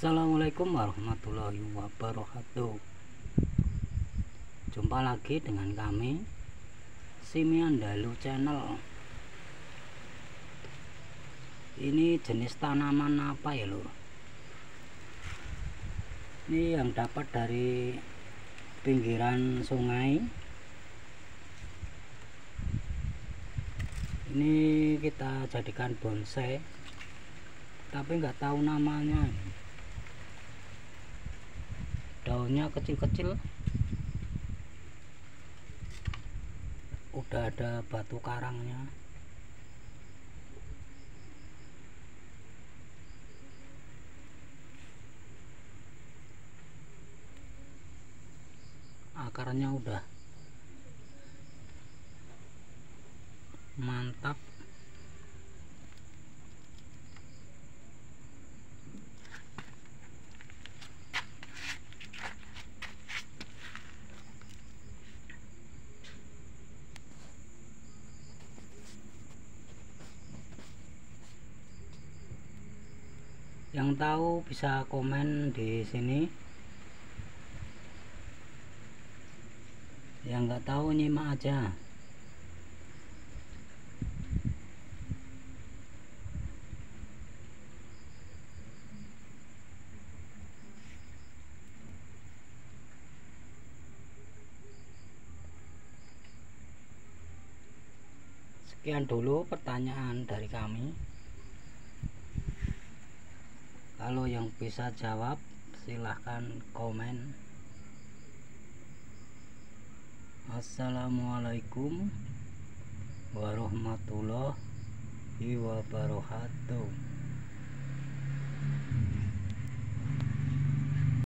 Assalamualaikum warahmatullahi wabarakatuh. Jumpa lagi dengan kami Simiandalu Channel. Ini jenis tanaman apa ya lur? Ini yang dapat dari pinggiran sungai. Ini kita jadikan bonsai, tapi nggak tahu namanya. Daunnya kecil-kecil, udah ada batu karangnya. Akarnya udah mantap. Yang tahu bisa komen di sini, yang nggak tahu nyimak aja. Sekian dulu pertanyaan dari kami. Kalau yang bisa jawab silahkan komen. Assalamualaikum warahmatullahi wabarakatuh.